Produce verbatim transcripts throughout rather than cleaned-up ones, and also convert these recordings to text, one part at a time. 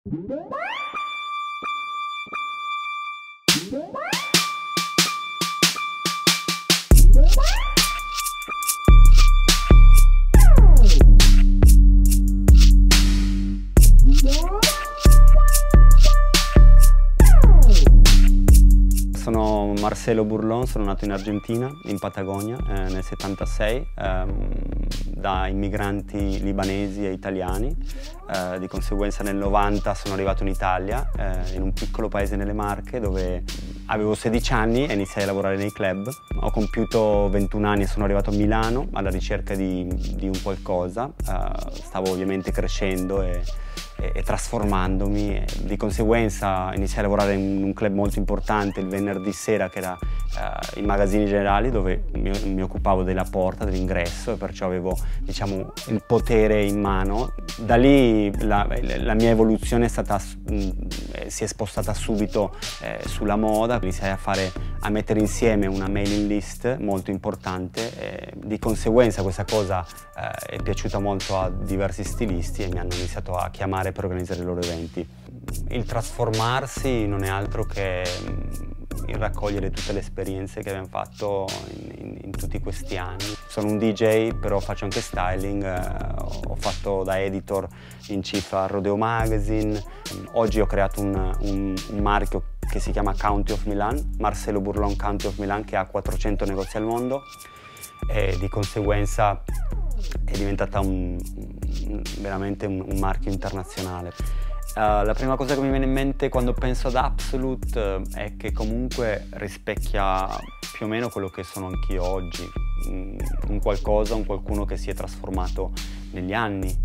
Sono Marcelo Burlon, sono nato in Argentina, in Patagonia, eh, nel settantasei, ehm, da immigranti libanesi e italiani. Eh, di conseguenza nel novanta sono arrivato in Italia, eh, in un piccolo paese nelle Marche, dove avevo sedici anni e iniziai a lavorare nei club. Ho compiuto ventuno anni e sono arrivato a Milano alla ricerca di, di un qualcosa. Eh, stavo ovviamente crescendo e, e, e trasformandomi. E di conseguenza iniziai a lavorare in un club molto importante il venerdì sera, che era eh, i magazzini generali, dove mi, mi occupavo della porta, dell'ingresso, e perciò avevo, diciamo, il potere in mano. Da lì la, la mia evoluzione è stata, mh, si è spostata subito eh, sulla moda. Iniziai a, fare, a mettere insieme una mailing list molto importante e di conseguenza questa cosa eh, è piaciuta molto a diversi stilisti e mi hanno iniziato a chiamare per organizzare i loro eventi. Il trasformarsi non è altro che il raccogliere tutte le esperienze che abbiamo fatto in, in, in tutti questi anni. Sono un D J, però faccio anche styling, eh, ho fatto da editor in chief a Rodeo Magazine. Oggi ho creato un, un, un marchio che si chiama County of Milan, Marcelo Burlon County of Milan, che ha quattrocento negozi al mondo e di conseguenza è diventata un, un, veramente un, un marchio internazionale. Uh, la prima cosa che mi viene in mente quando penso ad Absolut uh, è che comunque rispecchia più o meno quello che sono anch'io oggi, un, un qualcosa, un qualcuno che si è trasformato negli anni.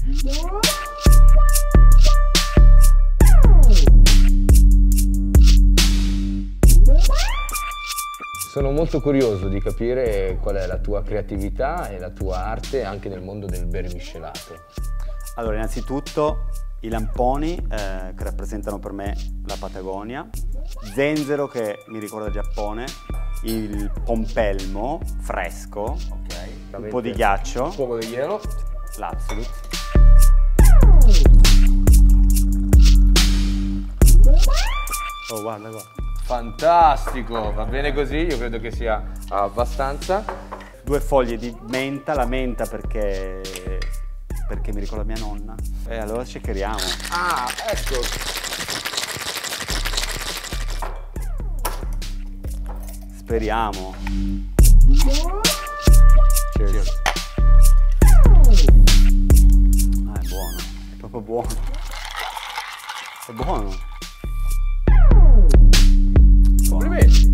Sono molto curioso di capire qual è la tua creatività e la tua arte anche nel mondo del vermiscelato. Allora, innanzitutto i lamponi eh, che rappresentano per me la Patagonia, zenzero che mi ricorda il Giappone, il pompelmo fresco, okay, un po' di ghiaccio, un po' di ghiaccio, l'Absolut. Oh, guarda, guarda. Fantastico, va bene così, io credo che sia abbastanza. Due foglie di menta, la menta perché, perché mi ricorda mia nonna. E allora checkeriamo. Ah, ecco. Speriamo. Cheers. Cheers. Ah, è buono, è proprio buono. È buono. Complimenti.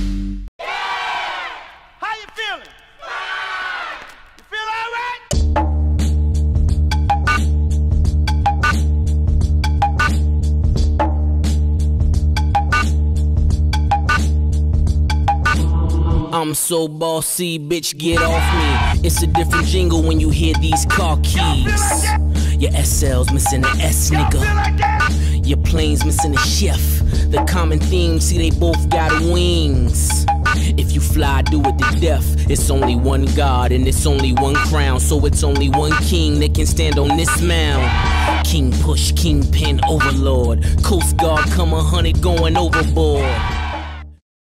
I'm so bossy, bitch, get off me. It's a different jingle when you hear these car keys. Your S L's missing an S, nigga. Your plane's missing a chef. The common theme, see they both got wings. If you fly, do it to death. It's only one God and it's only one crown. So it's only one king that can stand on this mound. King push, kingpin, overlord. Coast Guard come a hundred going overboard.